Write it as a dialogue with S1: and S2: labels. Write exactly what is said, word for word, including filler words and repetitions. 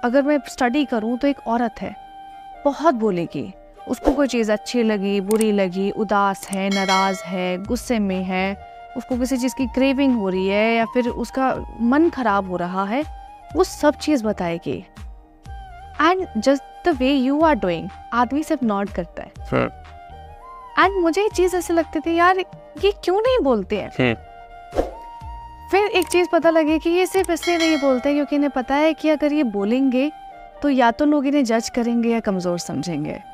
S1: अगर मैं स्टडी करूँ तो एक औरत है, बहुत बोलेगी, उसको कोई चीज़ अच्छी लगी, बुरी लगी, उदास है, नाराज़ है, गुस्से में है, उसको किसी चीज़ की क्रेविंग हो रही है या फिर उसका मन खराब हो रहा है, वो सब चीज़ बताएगी। And just the way you are doing, आदमी सिर्फ नॉट करता है। एंड मुझे ये चीज़ ऐसे लगती थी, यार ये क्यों नहीं बोलते हैं। फिर एक चीज़ पता लगी कि ये सिर्फ इसलिए नहीं बोलते क्योंकि इन्हें पता है कि अगर ये बोलेंगे तो या तो लोग इन्हें जज करेंगे या कमज़ोर समझेंगे।